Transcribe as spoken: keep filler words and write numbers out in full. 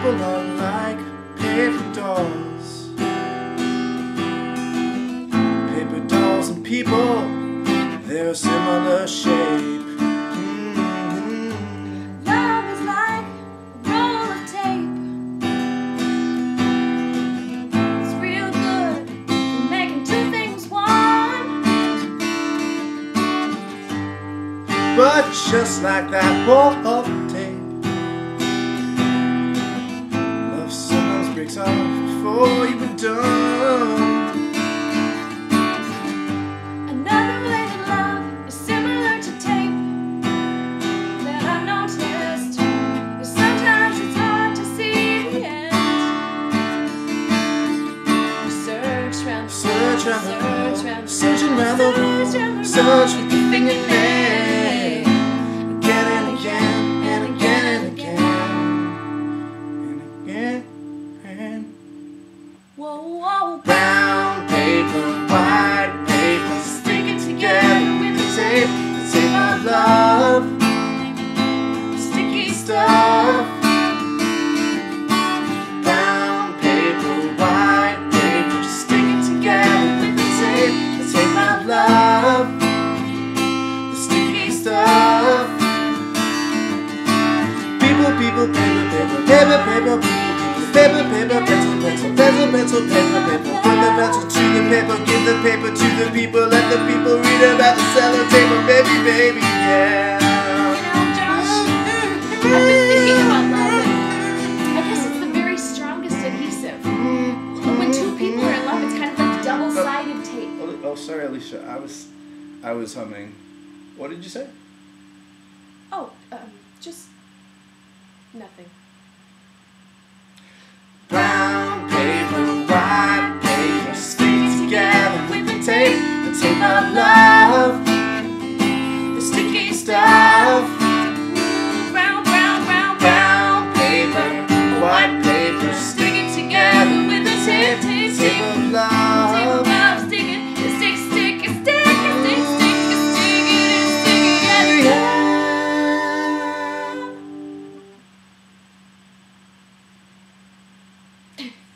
People are like paper dolls. Paper dolls and people, they're a similar shape. Mm-hmm. Love is like a roll of tape. It's real good for making two things one. But just like that roll of tape, love sometimes breaks off before you were done. Another way that love is similar to tape that I've noticed is sometimes it's hard to see the end. Search round the Search world, round the search world, round the searching round the world, search with your fingernail, again and again, and again and again, and again, and whoa, whoa, brown paper, white paper, sticking together with the tape, the tape of love, sticky stuff. Brown paper, white paper, sticking together with the tape, the tape of love, the sticky stuff. People, people, paper, paper, paper, paper, people, people, paper, paper, pencil, pencil, pencil, pencil, paper, paper. Put the pencil to the paper, give the paper to the people, let the people read about the sellotape, baby, baby, yeah. You know, Josh, I've been thinking about love, and I guess it's the very strongest adhesive. When two people are in love, it's kind of like double-sided tape. Oh, oh, sorry, Alicia. I was, I was humming. What did you say? Oh, um, just nothing. Brown paper, white paper, stick together with the tape, the tape of love, the sticky stuff. Brown, brown, brown, Brown paper, white paper, sticking together with the tape, tape, tape of love. love, sticking, stick, stick, stick, stick, stick, stick, stick, stick together. Yeah.